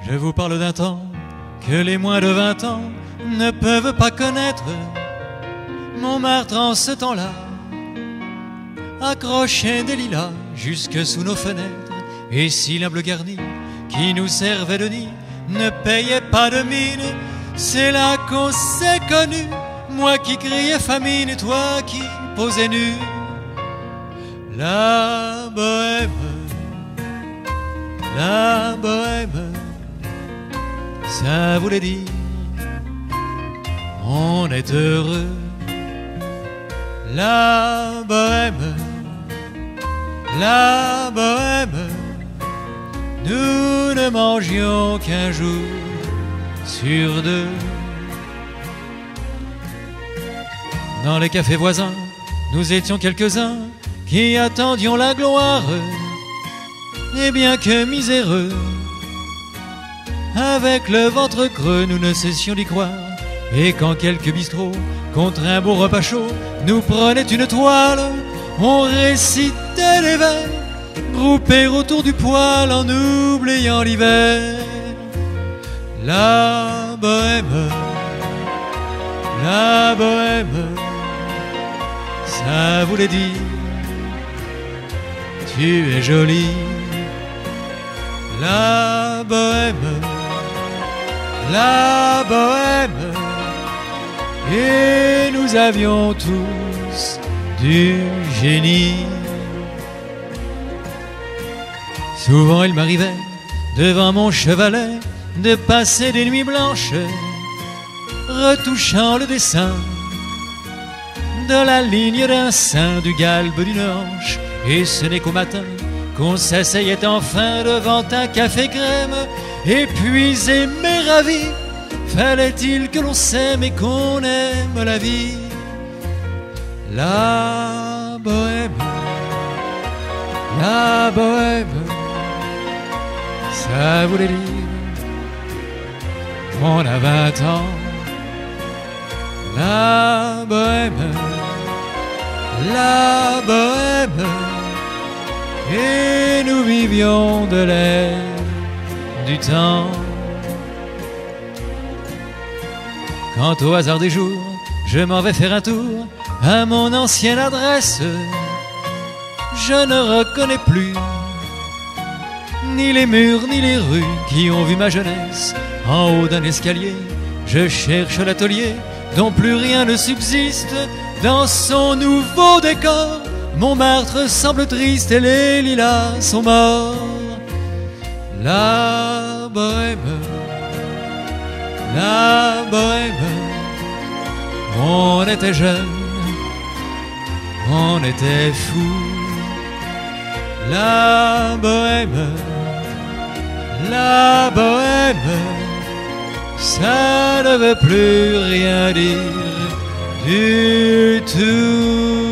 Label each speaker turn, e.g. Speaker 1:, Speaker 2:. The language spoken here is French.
Speaker 1: Je vous parle d'un temps que les moins de 20 ans ne peuvent pas connaître. Montmartre en ce temps-là accrochait des lilas jusque sous nos fenêtres. Et si l'humble garni qui nous servait de nid ne payait pas de mine, c'est là qu'on s'est connus. Moi qui criais famine et toi qui posais nu. La bohème, ça voulait dire on est heureux. La bohème, nous ne mangions qu'un jour sur deux. Dans les cafés voisins, nous étions quelques-uns qui attendions la gloire. Et bien que miséreux, avec le ventre creux, nous ne cessions d'y croire. Et quand quelques bistrots, contre un bon repas chaud, nous prenaient une toile, on récitait les vers, groupés autour du poêle en oubliant l'hiver. La bohème, ça voulait dire tu es jolie. La bohème, et nous avions tous du génie. Souvent il m'arrivait, devant mon chevalet, de passer des nuits blanches, retouchant le dessin de la ligne d'un sein, du galbe d'une hanche. Et ce n'est qu'au matin qu'on s'asseyait enfin devant un café crème. Épuisé mais ravi, fallait-il que l'on s'aime et qu'on aime la vie. La bohème, ça voulait dire on a 20 ans. La bohème, et nous vivions de l'air du temps. Quant au hasard des jours, je m'en vais faire un tour à mon ancienne adresse. Je ne reconnais plus ni les murs ni les rues qui ont vu ma jeunesse. En haut d'un escalier, je cherche l'atelier dont plus rien ne subsiste dans son nouveau décor. Montmartre semble triste et les lilas sont morts. La bohème, on était jeunes, on était fous. La bohème, ça ne veut plus rien dire du tout.